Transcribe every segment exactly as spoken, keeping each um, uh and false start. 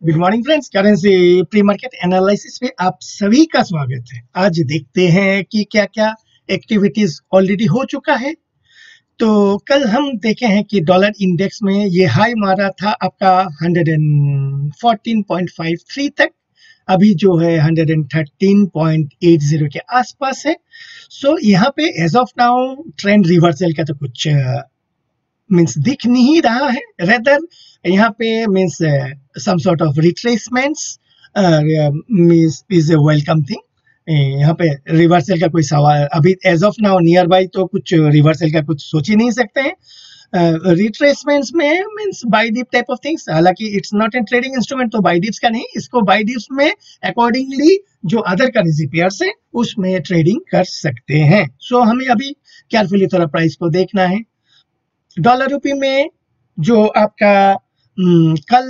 Good morning friends, currency pre market analysis पे आप सभी का स्वागत है। आज देखते हैं कि क्या क्या एक्टिविटीज ऑलरेडी हो चुका है। तो कल हम देखे हैं कि डॉलर इंडेक्स में ये हाई मारा था आपका one fourteen point five three तक, अभी जो है one thirteen point eight zero के आसपास है। सो so, यहाँ पे as of now trend reversal का तो कुछ मीन्स दिख नहीं रहा है। रेदर यहाँ पे means some sort of retracements means is a welcome thing. यहाँ पे रिवर्सल का कोई सवाल अभी as of now nearby तो कुछ रिवर्सल का कुछ सोच ही नहीं सकते हैं। रिट्रेसमेंट्स uh, में means buy dip type of things, हालांकि it's not an trading instrument तो बाई डिप्स का नहीं, इसको बाई डिप्स में अकॉर्डिंगली जो अदर करेंसी पेयर्स है उसमें ट्रेडिंग कर सकते हैं। सो so, हमें अभी केयरफुली थोड़ा प्राइस को देखना है। डॉलर रुपी में जो आपका कल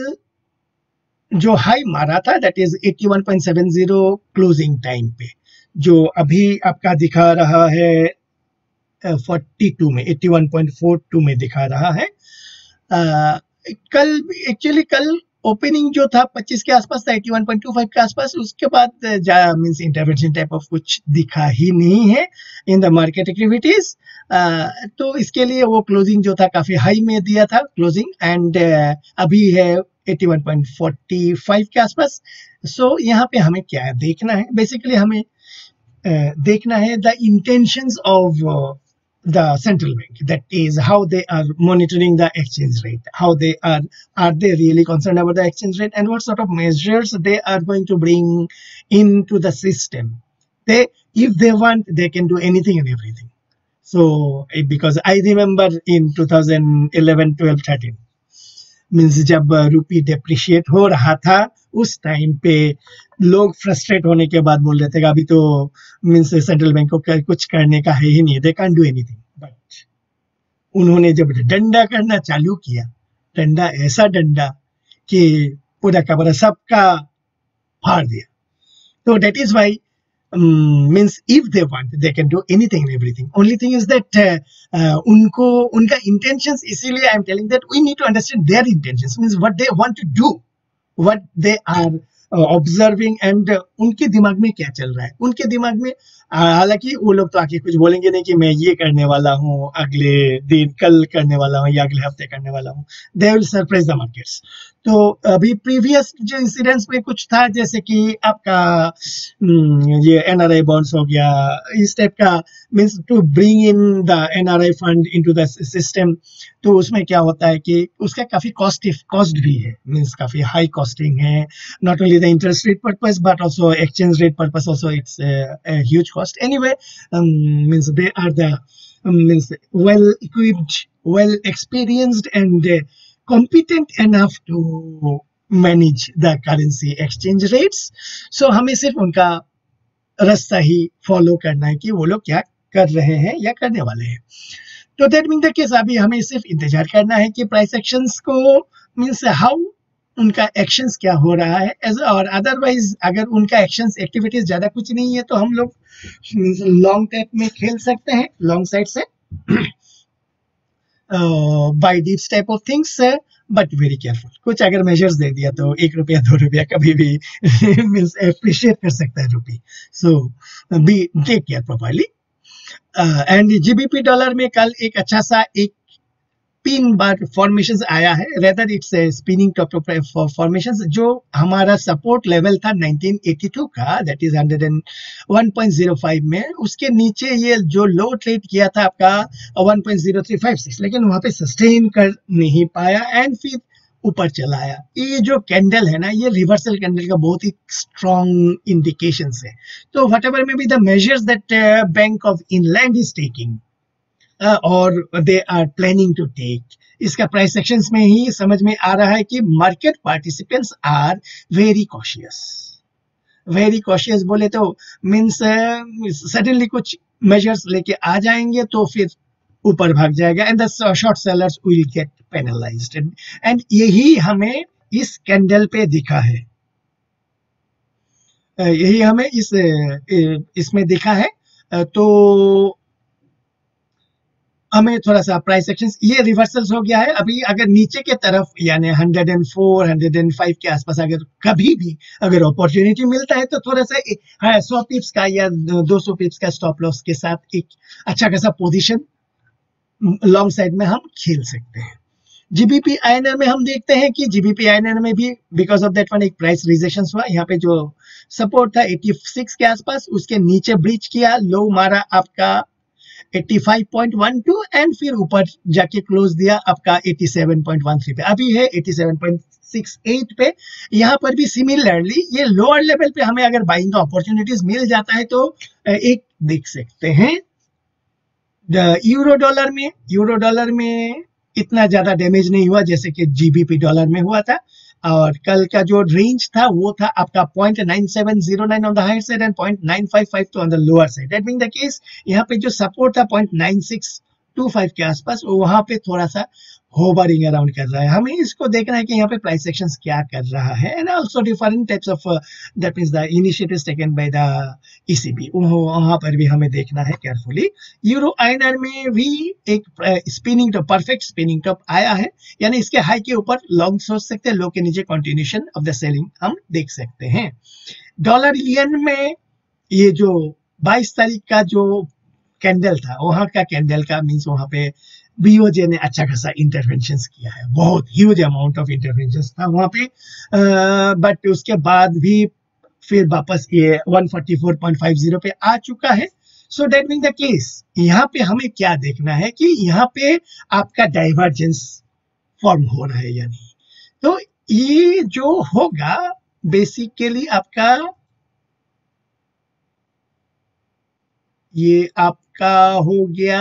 जो हाई मारा था that is eighty one point seven zero closing time पे, जो अभी आपका दिखा रहा है फोर्टी टू में, eighty one point four two में दिखा रहा है। आ, कल एक्चुअली कल ओपनिंग जो था पच्चीस के आसपास था, eighty one point two five के आसपास। उसके बाद मींस इंटरवेंशन टाइप ऑफ कुछ दिखा ही नहीं है इन द मार्केट एक्टिविटीज। तो इसके लिए वो क्लोजिंग जो था काफी हाई में दिया था क्लोजिंग, एंड uh, अभी है eighty one point four five के आसपास। सो so, यहाँ पे हमें क्या देखना है, बेसिकली हमें uh, देखना है the intentions of the central bank, that is how they are monitoring the exchange rate, how they are are they really concerned about the exchange rate, and what sort of measures they are going to bring into the system. They, if they want, they can do anything and everything. So because I remember in twenty eleven, twelve, thirteen means जब rupee depreciate हो रहा था उस time पे लोग frustrate होने के बाद बोल रहे थे कि अभी तो मीन्स सेंट्रल बैंक को कुछ करने का है ही नहीं, they can do anything. But उन्होंने जब डंडा करना चालू किया, डंडा ऐसा डंडा कि पूरा का पूरा सबका फाड़ दिया। तो that is why Um, means if they want they can do anything and everything. Only thing is that uh, uh, उनको उनका intentions, इसीलिए I'm telling that we need to understand their intentions, means what they want to do, what they are uh, observing, and uh, उनके दिमाग में क्या चल रहा है। उनके दिमाग में हालांकि वो लोग तो आके कुछ बोलेंगे नहीं कि मैं ये करने वाला हूँ अगले दिन, कल करने वाला हूँ या अगले हफ्ते करने वाला हूँ। They will surprise the markets. तो अभी प्रीवियस जो इंसिडेंट्स में कुछ था, जैसे कि आपका ये एनआरआई बॉन्ड्स हो गया, इस टाइप का, means to bring in the NRI fund into the system. तो उसमें क्या होता है कि उसका काफी कॉस्ट कॉस्ट भी है, मींस काफी हाई कॉस्टिंग है, not only the interest rate purpose but also exchange rate purpose also it's huge cost. Anyway, um, means they are the um, means well equipped, well experienced, and uh, competent enough to manage the currency exchange rates. So हमें सिर्फ उनका रास्ता ही follow करना है कि वो लोग क्या कर रहे हैं या करने वाले हैं। तो दैट मीन द केस अभी हमें सिर्फ इंतजार करना है कि प्राइस एक्शंस को, मीन्स हाउ उनका एक्शंस क्या हो रहा है एज, और अदरवाइज अगर उनका एक्शंस एक्टिविटीज ज्यादा कुछ नहीं है तो हम लोग लॉन्ग टाइप में खेल सकते हैं, लॉन्ग साइड से buy dips type of things, but very careful. कुछ अगर मेजर्स दे दिया तो एक रुपया दो रुपया कभी भी मींस एप्रिशिएट कर सकता है rupee. So be take care properly. And GBP dollar में कल एक अच्छा सा एक पिन बार फॉर्मेशंस आया है, rather it's spinning top formations. जो हमारा सपोर्ट लेवल था नाइनटीन एटी टू का, that is one point zero five में, उसके नीचे ये जो लो ट्रेड किया था आपका one point zero three five six, लेकिन वहां पे सस्टेन कर नहीं पाया एंड फिर ऊपर चला आया। ये जो कैंडल है ना, ये रिवर्सल कैंडल का बहुत ही स्ट्रॉन्ग इंडिकेशंस है। तो whatever may be the measures that bank of England is taking और they are planning to take, इसका प्राइस सेक्शंस में ही समझ में आ रहा है कि market participants are very cautious. Very cautious बोले तो मींस सडनली कुछ मेजर्स लेके आ जाएंगे तो फिर ऊपर भाग जाएगा and the short sellers will get penalised. And यही हमें इस कैंडल पे दिखा है, यही हमें इस इसमें दिखा है। तो हमें थोड़ा सा प्राइस एक्शन, ये रिवर्सल्स हो गया है। अभी अगर नीचे के तरफ यानी hundred and four hundred and five के आसपास अगर कभी भी अगर अपॉर्चुनिटी मिलता है तो थोड़ा सा हाँ सौ पिप्स का या दो सौ पिप्स का स्टॉप लॉस के साथ एक अच्छा खासा पोजीशन लॉन्ग साइड में हम खेल सकते हैं। जीबीपी आईएनआर में हम देखते हैं कि जीबीपी आईएनआर में भी बिकॉज ऑफ दैट वन एक प्राइस रिजेक्शन हुआ। यहाँ पे जो सपोर्ट था छियासी के आसपास, उसके नीचे ब्रीच किया, लो मारा आपका पचासी पॉइंट बारह एंड फिर ऊपर जाके क्लोज दिया आपका सत्तासी पॉइंट तेरह पे। अभी है सत्तासी पॉइंट अड़सठ पे। यहाँ पर भी सिमिलरली ये लोअर लेवल पे हमें अगर बाइंग का अपॉर्चुनिटीज मिल जाता है तो एक देख सकते हैं यूरो डॉलर में। यूरो डॉलर में इतना ज्यादा डैमेज नहीं हुआ जैसे कि जीबीपी डॉलर में हुआ था, और कल का जो रेंज था वो था आपका point nine seven zero nine on the higher side and point nine five five two on the lower side. That being the case यहाँ पे जो सपोर्ट था point nine six two five के आसपास, वहां पे थोड़ा सा होवरिंग अराउंड कर रहा है। हमें इसको देखना है कि यहाँ पे प्राइस एक्शंस क्या कर रहा है, and also different types of that means the initiatives taken by the ECB, वहां पर भी हमें देखना है केयरफुली। यूरो आईएनआर में भी एक spinning top, perfect spinning top आया है, यानी इसके हाई के ऊपर लॉन्ग सोच सकते हैं, लो के नीचे कंटिन्यूएशन ऑफ द सेलिंग हम देख सकते हैं। डॉलर येन में ये जो बाईस तारीख का जो कैंडल था, वहां का कैंडल का मींस वहां पे बीओजे ने अच्छा खासा इंटरवेंशंस किया है, बहुत ह्यूज अमाउंट ऑफ इंटरवेंशंस था वहां पे, बट उसके बाद भी फिर वापस ये one forty four point five zero पे आ चुका है। So that mean the case यहाँ पे हमें क्या देखना है कि यहाँ पे आपका डाइवर्जेंस फॉर्म हो रहा है या नहीं। तो ये जो होगा बेसिकली आपका ये आपका हो गया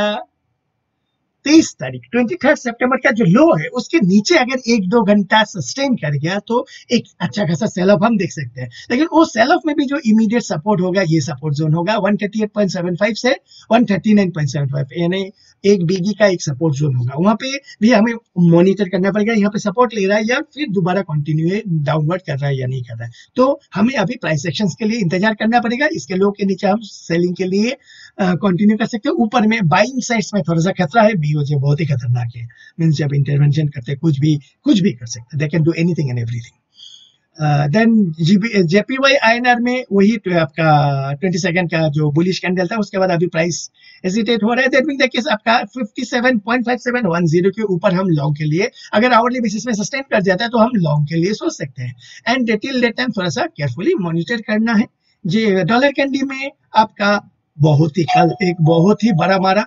तेईस तारीख तेईस सितंबर का जो लो है उसके नीचे अगर एक दो घंटा सस्टेन कर गया तो एक अच्छा खासा सेल ऑफ हम देख सकते हैं। लेकिन वो सेल ऑफ में भी जो इमीडिएट सपोर्ट होगा, ये सपोर्ट जोन होगा one thirty eight point seven five से one thirty nine point seven five, यानी एक बीगी का एक सपोर्ट जोन होगा। वहां पे भी हमें मॉनिटर करना पड़ेगा, यहाँ पे सपोर्ट ले रहा है या फिर दोबारा कंटिन्यू डाउनवर्ड कर रहा है या नहीं कर रहा है। तो हमें अभी प्राइस एक्शंस के लिए इंतजार करना पड़ेगा। इसके लो के नीचे हम सेलिंग के लिए कंटिन्यू कर सकते हैं। ऊपर में बाइंग साइड्स में थोड़ा सा खतरा है, बीओजे बहुत ही खतरनाक है, मींस जब इंटरवेंशन करते हैं कुछ भी कुछ भी कर सकते हैं, they can do anything and everything. Then JPY INR में वही तो आपका ट्वेंटी सेकंड का जो बुलिश कैंडल था, उसके बाद अभी प्राइस हेजिटेट हो रहा है। दैट मींस द केस आपका fifty seven point five seven one zero के ऊपर हम लॉन्ग के लिए अगर आवरली बेसिस में सस्टेन कर जाता है तो हम लॉन्ग के लिए सोच सकते हैं। एंड टिल दैट टाइम थोड़ा सा केयरफुली मॉनिटर करना है। जी डॉलर कैंडी में आपका बहुत ही कल एक बहुत ही बड़ा मारा,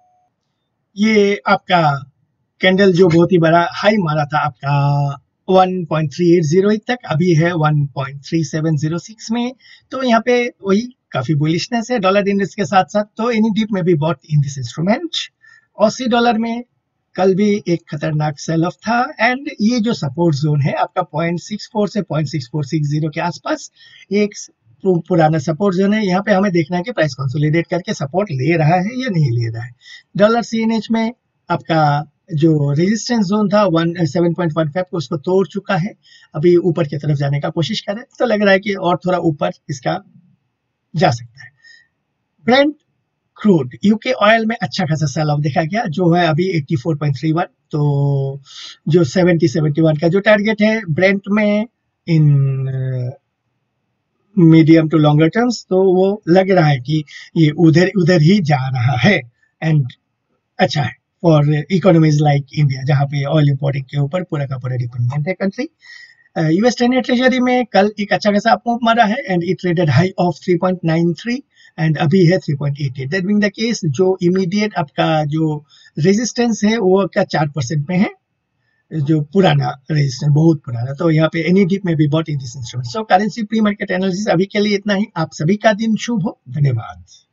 ये आपका कैंडल जो बहुत ही बड़ा हाई मारा था आपका one point three eight zero तक, अभी है one point three seven zero six में। तो यहाँ पे वही काफी बुलिशनेस है डॉलर इंडेक्स के साथ साथ। तो एनी डिप में भी bought in this instrument. Aussie dollar में कल भी एक खतरनाक सेल ऑफ था, एंड ये जो सपोर्ट जोन है आपका पॉइंट सिक्स फोर से point six four six zero के आसपास एक पुराना सपोर्ट जोन है। यहाँ पे हमें देखना है कि प्राइस कंसोलिडेट करके सपोर्ट ले रहा है या नहीं ले रहा है। डॉलर सीएनएच में आपका जो रेजिस्टेंस जोन था one seven point one five को उसको तोड़ चुका है, अभी ऊपर की तरफ जाने का कोशिश कर रहा है। तो लग रहा है कि और थोड़ा ऊपर इसका जा सकता है। ब्रेंट क्रूड यूके ऑयल में अच्छा खासा सेल ऑफ देखा गया, जो है अभी eighty four point three one. तो जो सेवेंटी सेवेंटी वन का जो टारगेट है ब्रेंट में in medium to longer terms, तो वो लग रहा है कि ये उधर उधर ही जा रहा है। एंड अच्छा है फॉर इकोनॉमीज लाइक इंडिया, जहाँ पे ऑयल इंपोर्टिंग के ऊपर पूरा का पूरा डिपेंडेंट है country. US ten year treasury में कल एक अच्छा खासा अपमूव मारा है, and it traded high of three point nine three and अभी है three point eight eight. That being the case जो इमीडिएट आपका जो रेजिस्टेंस है वो आपका चार परसेंट में है, जो पुराना रेजिस्टेंस बहुत पुराना। तो यहाँ पे एनी डिप में भी bought in this instrument. So currency pre market analysis अभी के लिए इतना ही। आप सभी का दिन शुभ हो। धन्यवाद।